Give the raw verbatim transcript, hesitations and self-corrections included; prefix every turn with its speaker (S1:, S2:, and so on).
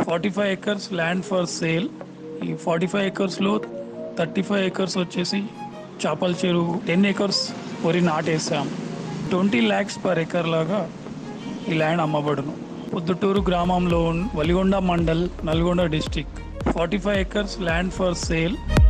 S1: Forty five acres land for sale. ఈ forty five ఎకర్స్లో thirty five acres వచ్చేసి చేపల చెరువు, టెన్ ఎకర్స్ వరి నాటేసాం. ట్వంటీ ల్యాక్స్ పర్ ఎకర్ లాగా ఈ ల్యాండ్ అమ్మబడును. పొద్దుటూరు గ్రామంలో Valigonda mandal, Nalgonda district. Forty five acres land for sale.